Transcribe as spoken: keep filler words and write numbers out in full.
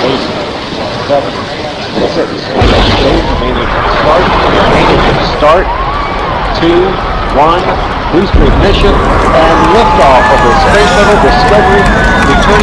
eight, seven, six, stage remaining start, remaining start, two, one, booster ignition, and liftoff of the Space Shuttle Discovery return